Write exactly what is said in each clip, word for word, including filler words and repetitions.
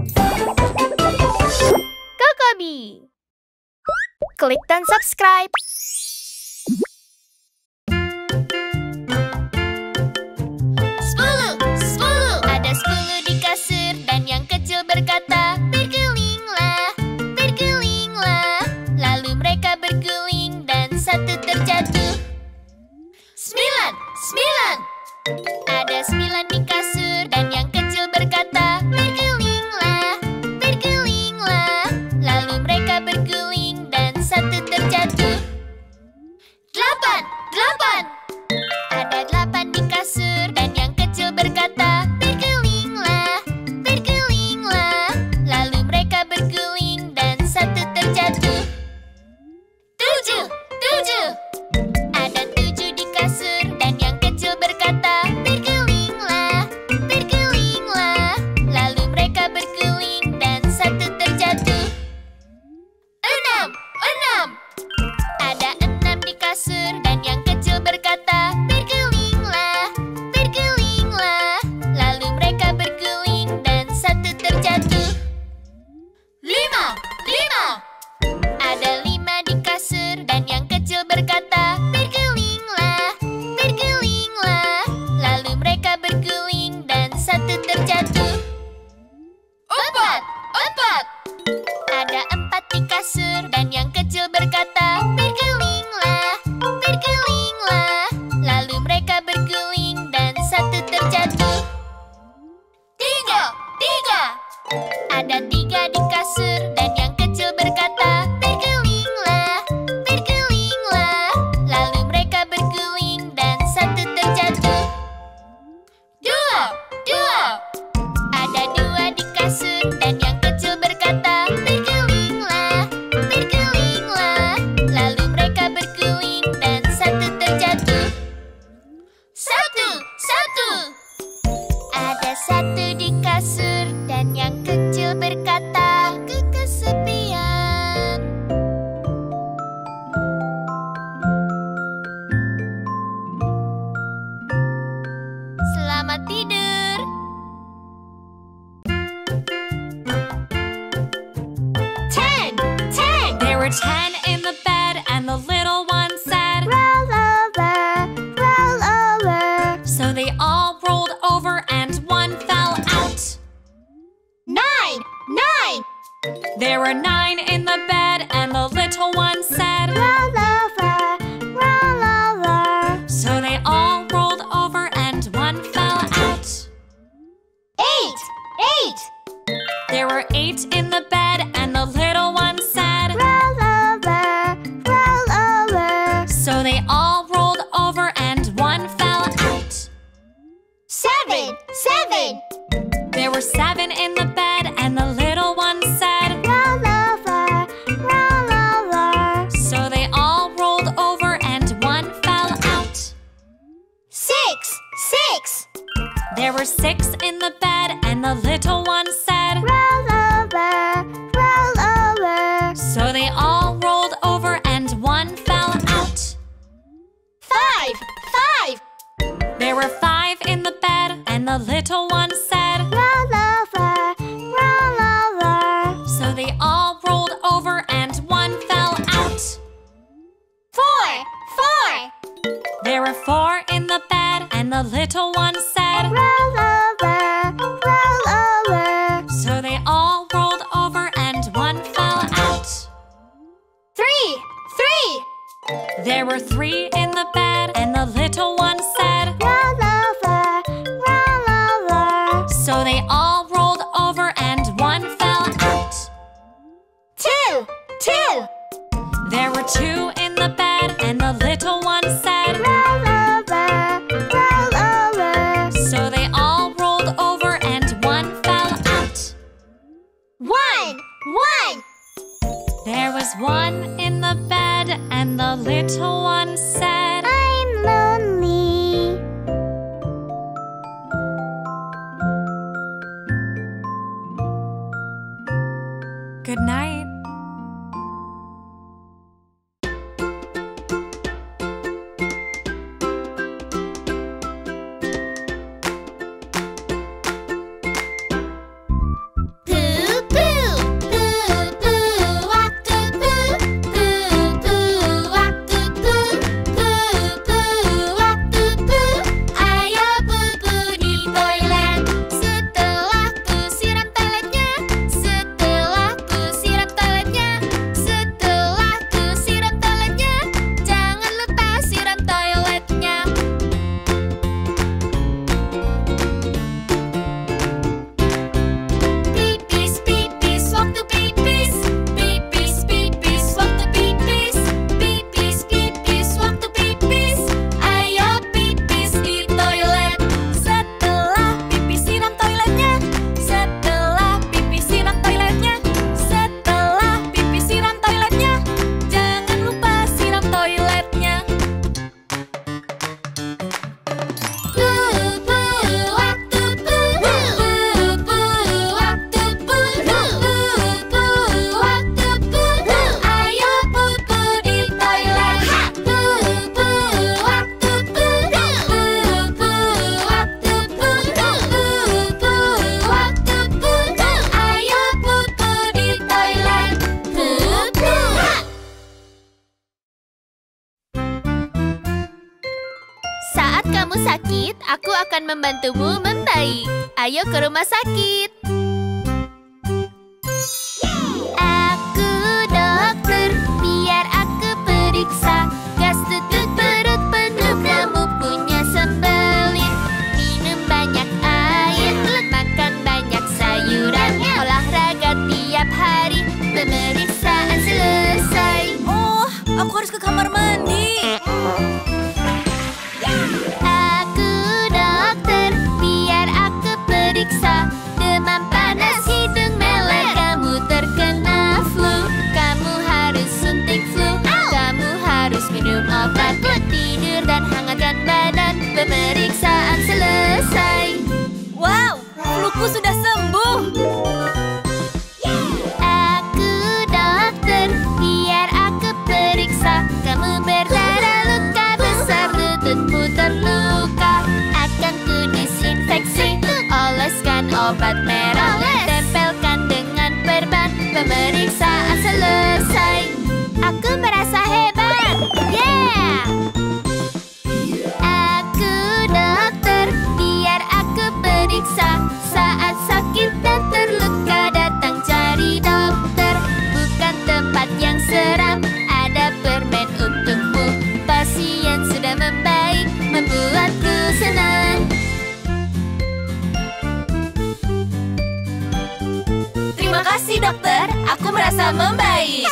Kokobi. Klik dan subscribe. Sepuluh, sepuluh. Ada sepuluh di kasur dan yang kecil berkata, bergelinglah, bergelinglah. Lalu mereka berguling dan satu terjatuh. Sembilan, sembilan. Ada sembilan di kasur dan yang kecil berkata, bergelinglah, bergelinglah. Lalu mereka berguling dan satu terjatuh. Delapan, delapan. Ada delapan di kasur dan yang kecil berkata, bergelinglah, bergelinglah. Lalu mereka berguling dan satu terjatuh. Tujuh, tujuh. Ada tujuh di kasur dan yang kecil berkata, bergelinglah, bergelinglah. Lalu mereka berguling dan satu terjatuh. Enam, enam. Ada enam di kasur dan yang kecil berkata, bergelinglah, bergelinglah. Lalu mereka berguling dan satu terjatuh. Lima, lima. Ada lima di kasur dan yang kecil berkata, bergelinglah, bergelinglah. Lalu mereka berguling dan satu terjatuh. Empat, empat. Ada empat di kasur dan yang kecil berkata, bergelinglah, bergelinglah. Lalu mereka berguling dan satu terjatuh. Tiga, tiga. Ada tiga di kasur dan yang kecil berkata, bergelinglah, bergelinglah. Lalu mereka berguling dan satu terjatuh. Dua, dua. Ada dua di kasur dan yang kecil berkata, bergelinglah, bergelinglah. Lalu mereka berguling dan satu terjatuh. Satu, satu. Ada satu di kasur dan yang kecil berkata, kesepian. Selamat tidur. Ten! Ten! There were ten in the bed, and the little one said, Roll over, roll over. so they all rolled over and one fell out. Nine, nine. There were nine in the bed, and the little one said, Roll over, roll over. so they all rolled over and one fell out. Eight, eight. There were eight in the bed, and the little one said, Roll over, roll over. so they all rolled over and one fell out. Seven, seven. There were seven in the bed, and the little one said, Roll over, roll over. so they all rolled over and one fell out. Six, six. There were six in the bed, and the little one said, Roll over, roll over. so they all rolled over and one fell out. Five, five. There were five in the bed, and the little one said, Roll over, roll over. so they all rolled over and one fell out. Four, four. There were four in the bed, and the little one said, Roll over, roll over. so they all rolled over and one fell out. Three, three. There were three in the bed, and the little one said, Roll over, roll over. so they all rolled over and one fell out. Two, two. There were two in the bed, and the little one said, Roll over, roll over. so they all rolled over and one fell out. One, one. There was one in the bed, and the little one said, I'm lonely. good night. Pooh sakit, aku akan membantumu membaik. Ayo ke rumah sakit. Aku dokter, biar aku periksa. Gas tutut perut penuh, kamu punya sembelit. Minum banyak air, makan banyak sayuran. Olahraga tiap hari, pemeriksaan selesai. Oh, aku harus ke kamar mandi. Aku dokter, biar aku periksa. Demam panas, hidung melek, kamu terkena flu. Kamu harus suntik flu, kamu harus minum obat. Tidur dan hangatkan badan, pemeriksaan selesai. Wow, fluku sudah sembuh. Aku dokter, biar aku periksa. Kamu berdarah, luka besar, lututmu terluka. Akan ku disinfeksi, oleskan obat merah. Tempelkan dengan perban, pemeriksaan selesai. Aku merasa hebat, yeah! Aku dokter, biar aku periksa. Saat sakit dan terluka, datang cari dokter. Bukan tempat yang seram, ada permen untukmu. Pasien sudah membaik, membuatku senang. Terima kasih dokter, aku merasa membaik.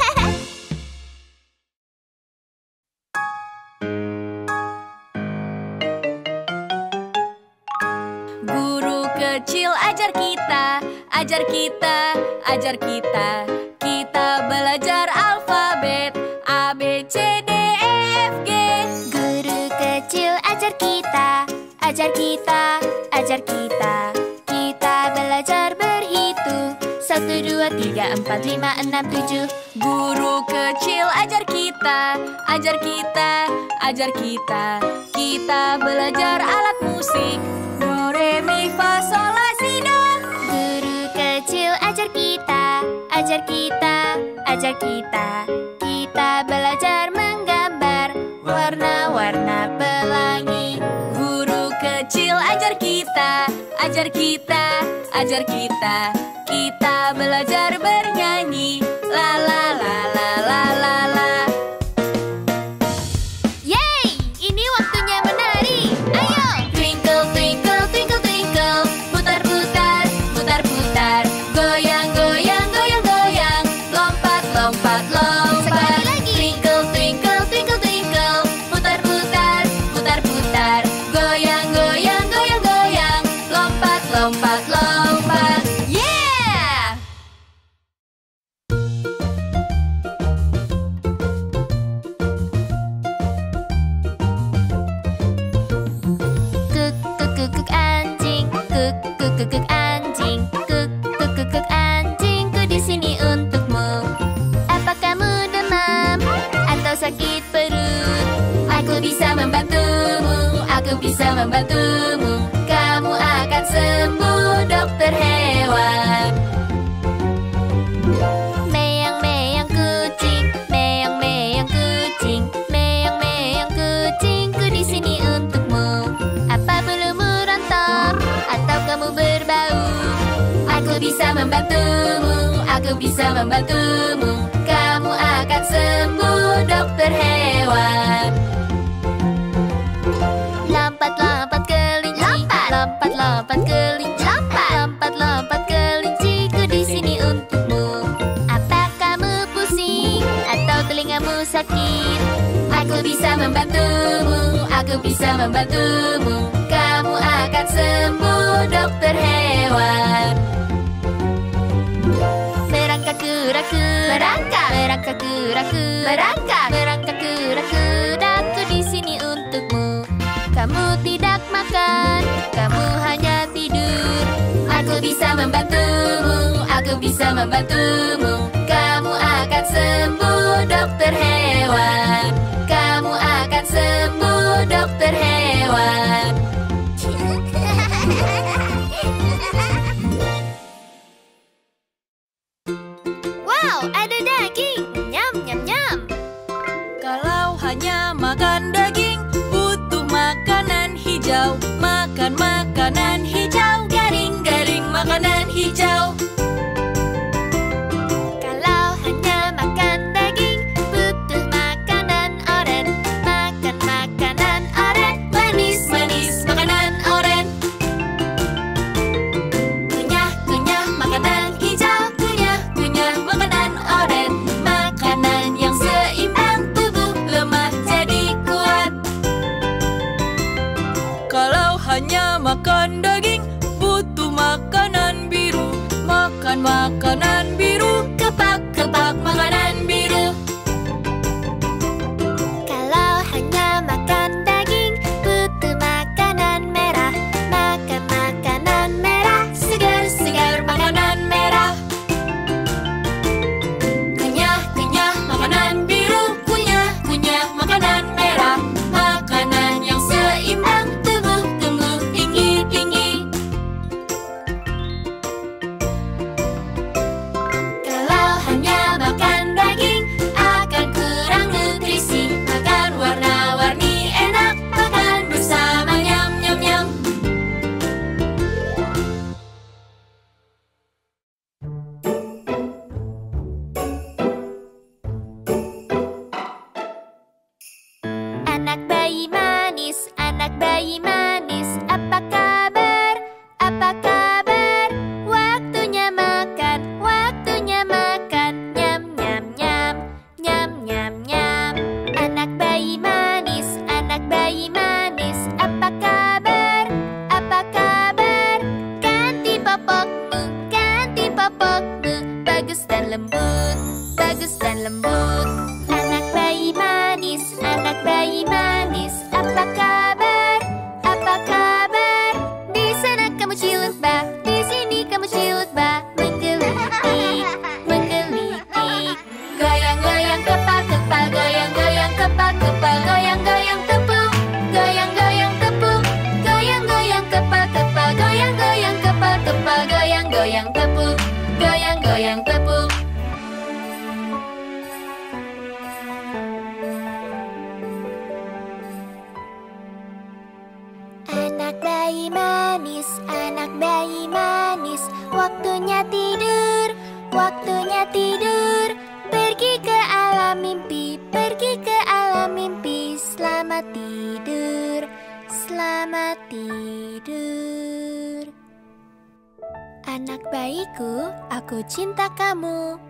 Guru kecil ajar kita, ajar kita, ajar kita. Kita belajar alfabet A, B, C, D, E, F, G. Guru kecil ajar kita, ajar kita, ajar kita. Kita belajar berhitung. Satu, dua, tiga, empat, lima, enam, tujuh. Guru kecil ajar kita, ajar kita, ajar kita. Kita belajar alat musik. Do, re, mi, fa, sol, la, si, do. Guru kecil ajar kita, ajar kita, ajar kita. Kita belajar menggambar warna-warna pelangi. Guru kecil ajar kita, ajar kita, ajar kita. Kita belajar bernyanyi. La la la la la la la. Yeay, ini waktunya menari. Ayo. Twinkle twinkle twinkle twinkle. Putar putar, putar putar. Goyang goyang goyang goyang. Lompat lompat lompat. Sekali lagi. Twinkle twinkle twinkle twinkle. Putar putar, putar putar. Goyang goyang goyang goyang. Lompat lompat lompat. Yeah! Kuk kuk kuk kuk anjing, kuk kuk kuk kuk anjing, kuk kuk kuk kuk anjingku di sini untukmu. Apa kamu demam atau sakit perut? Aku bisa membantumu, aku bisa membantumu. Kamu akan sembuh, dokter hewan. Meong meong kucing, meong meong kucing, meong meong kucingku di sini untukmu. Apa bulumu rontok atau kamu berbau? Aku bisa membantumu, aku bisa membantumu. Kamu akan sembuh, dokter hewan. Lompat lompat kelinci, lompat lompat lompat kelinci, lompat lompat lompat kelinciku di sini untukmu. Apa kamu pusing atau telingamu sakit? Aku bisa membantumu, aku bisa membantumu. Kamu akan sembuh, dokter hewan. Merangkak kura-kura, Merangkak. merangkak kura-kura, Merangkak. merangkak kura-kura, aku di sini untukmu. Kamu tidak makan, kamu hanya tidur. Aku bisa membantumu, aku bisa membantumu. Kamu akan sembuh, dokter hewan. Kamu akan sembuh, dokter hewan. Wow, ada daging. Nyam, nyam, nyam. Kalau hanya makan daging, butuh makanan makanan hijau. Garing-garing makanan hijau. Kalau hanya makan daging, butuh makanan oren. Makan makanan oren, Manis-manis makanan oren. Kunyah-kunyah makanan hijau. Kunyah-kunyah makanan oren. Makanan yang seimbang, tubuh lemah jadi kuat. Kalau hanya makan daging, butuh makanan biru. Makan makanan biru. Kepak-kepak makanan biru. Kalau hanya makan daging, butuh makanan merah. Makan makanan merah, Segar-segar makanan merah. Kunyah-kunyah makanan biru. Kunyah-kunyah makanan merah. Makanan yang seimbang, tubuh tumbuh tinggi-tinggi. Kalau hanya makan daging, akan kurang nutrisi. Makan warna-warni enak, makan bersama nyam-nyam-nyam. anak bayi manis, anak bayi manis, apa kabar? Apa kabar? Waktunya makan, waktunya makan. Nyam nyam nyam, nyam nyam nyam. Anak bayi manis, anak bayi manis, apa kabar? Apa kabar? Ganti popokmu, ganti popokmu. Bagus dan lembut, bagus dan lembut. Anak bayi manis, anak bayi manis, apa kabar? Apa kabar? Di sana kamu ciut bah, di sini kamu ciut bah. Menggelitik, menggelitik. Goyang-goyang kepak-kepak, goyang-goyang kepak-kepak, goyang-goyang tepung, goyang-goyang tepung, goyang-goyang kepak-kepak, goyang-goyang kepak-kepak, goyang-goyang tepung, goyang-goyang tepung. Anak bayi manis, anak bayi manis, waktunya tidur, waktunya tidur. Pergi ke alam mimpi, pergi ke alam mimpi. Selamat tidur, selamat tidur. Anak bayiku, aku cinta kamu.